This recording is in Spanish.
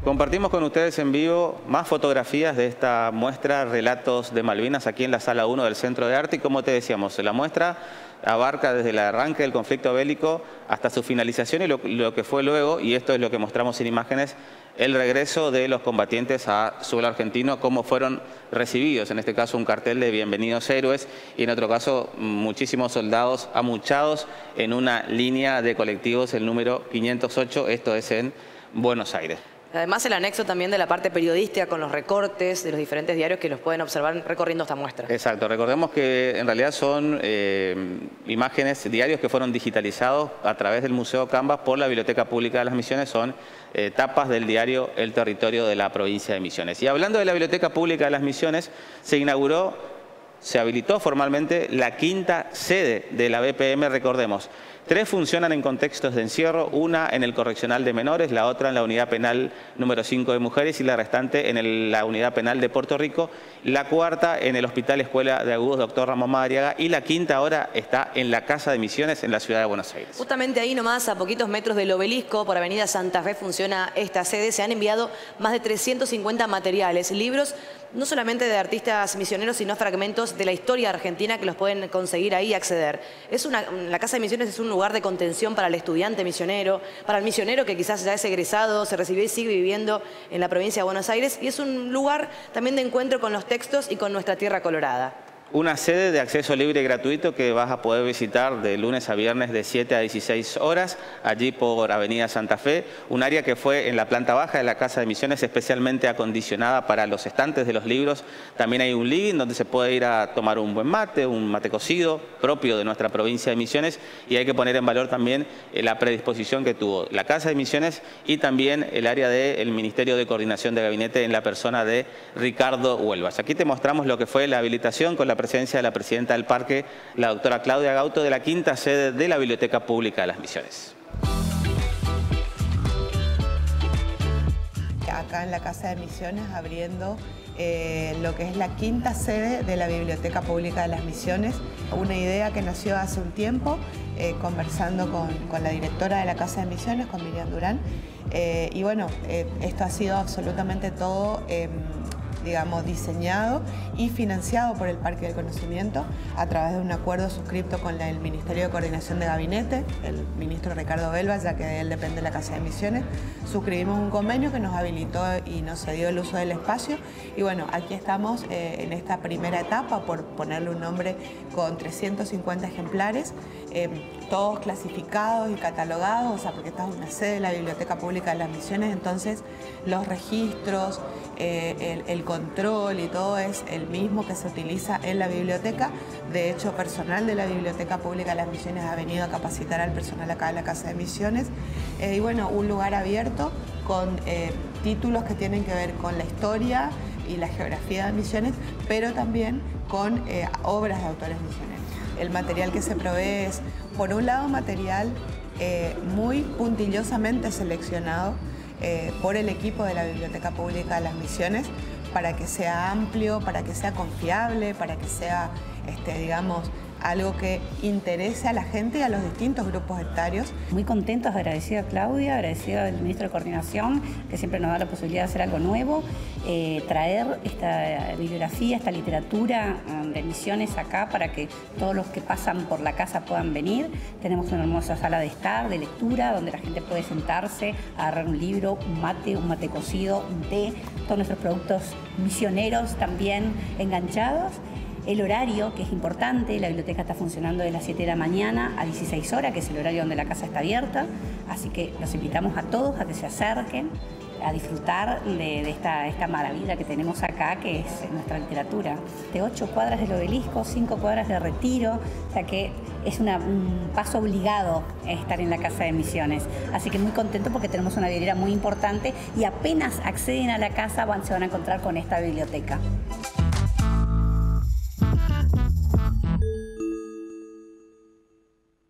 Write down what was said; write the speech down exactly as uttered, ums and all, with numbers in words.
Compartimos con ustedes en vivo más fotografías de esta muestra Relatos de Malvinas aquí en la Sala uno del Centro de Arte. Y como te decíamos, la muestra abarca desde el arranque del conflicto bélico hasta su finalización y lo, lo que fue luego, y esto es lo que mostramos en imágenes, el regreso de los combatientes a suelo argentino, cómo fueron recibidos. En este caso un cartel de bienvenidos héroes y en otro caso muchísimos soldados amuchados en una línea de colectivos, el número quinientos ocho, esto es en Buenos Aires. Además, el anexo también de la parte periodística con los recortes de los diferentes diarios que los pueden observar recorriendo esta muestra. Exacto. Recordemos que en realidad son eh, imágenes, diarios que fueron digitalizados a través del Museo Canvas por la Biblioteca Pública de las Misiones. Son eh, tapas del diario El Territorio de la provincia de Misiones. Y hablando de la Biblioteca Pública de las Misiones, se inauguró, se habilitó formalmente la quinta sede de la B P M, recordemos. Tres funcionan en contextos de encierro, una en el correccional de menores, la otra en la unidad penal número cinco de mujeres y la restante en el, la unidad penal de Puerto Rico, la cuarta en el Hospital Escuela de Agudos Doctor Ramón Madariaga y la quinta ahora está en la Casa de Misiones en la ciudad de Buenos Aires. Justamente ahí nomás, a poquitos metros del obelisco, por Avenida Santa Fe funciona esta sede. Se han enviado más de trescientos cincuenta materiales, libros, no solamente de artistas misioneros, sino fragmentos de la historia argentina que los pueden conseguir ahí y acceder. Es una, la Casa de Misiones es un lugar de contención para el estudiante misionero, para el misionero que quizás ya es egresado, se recibió y sigue viviendo en la provincia de Buenos Aires, y es un lugar también de encuentro con los textos y con nuestra tierra colorada. Una sede de acceso libre y gratuito que vas a poder visitar de lunes a viernes de siete a dieciséis horas, allí por Avenida Santa Fe, un área que fue en la planta baja de la Casa de Misiones especialmente acondicionada para los estantes de los libros. También hay un living donde se puede ir a tomar un buen mate, un mate cocido propio de nuestra provincia de Misiones, y hay que poner en valor también la predisposición que tuvo la Casa de Misiones y también el área del Ministerio de Coordinación de Gabinete en la persona de Ricardo Huelvas. Aquí te mostramos lo que fue la habilitación con la presencia de la presidenta del parque, la doctora Claudia Gauto, de la quinta sede de la Biblioteca Pública de las Misiones. Acá en la Casa de Misiones abriendo eh, lo que es la quinta sede de la Biblioteca Pública de las Misiones, una idea que nació hace un tiempo eh, conversando con, con la directora de la Casa de Misiones, con Miriam Durán, eh, y bueno, eh, esto ha sido absolutamente todo eh, digamos, diseñado y financiado por el Parque del Conocimiento a través de un acuerdo suscripto con la, el Ministerio de Coordinación de Gabinete, el ministro Ricardo Huelvas, ya que de él depende la Casa de Misiones. Suscribimos un convenio que nos habilitó y nos cedió el uso del espacio, y bueno, aquí estamos eh, en esta primera etapa, por ponerle un nombre, con trescientos cincuenta ejemplares, eh, todos clasificados y catalogados, o sea, porque esta es una sede de la Biblioteca Pública de las Misiones, entonces los registros, eh, el, el control y todo es el mismo que se utiliza en la biblioteca. De hecho, personal de la Biblioteca Pública de las Misiones ha venido a capacitar al personal acá de la Casa de Misiones. Eh, y bueno, un lugar abierto con eh, títulos que tienen que ver con la historia y la geografía de Misiones, pero también con eh, obras de autores misioneros. El material que se provee es, por un lado, material eh, muy puntillosamente seleccionado eh, por el equipo de la Biblioteca Pública de las Misiones, para que sea amplio, para que sea confiable, para que sea, este, digamos, algo que interese a la gente y a los distintos grupos etarios. Muy contentos, agradecida a Claudia, agradecida al ministro de Coordinación, que siempre nos da la posibilidad de hacer algo nuevo, eh, traer esta bibliografía, esta literatura um, de Misiones acá para que todos los que pasan por la casa puedan venir. Tenemos una hermosa sala de estar, de lectura, donde la gente puede sentarse, agarrar un libro, un mate, un mate cocido, un té, todos nuestros productos misioneros también enganchados. El horario, que es importante, la biblioteca está funcionando de las siete de la mañana a dieciséis horas, que es el horario donde la casa está abierta, así que los invitamos a todos a que se acerquen, a disfrutar de, de esta, esta maravilla que tenemos acá, que es nuestra literatura. De ocho cuadras del obelisco, cinco cuadras de Retiro, o sea que es una, un paso obligado estar en la Casa de Misiones. Así que muy contento porque tenemos una vidriera muy importante y apenas acceden a la casa van, se van a encontrar con esta biblioteca.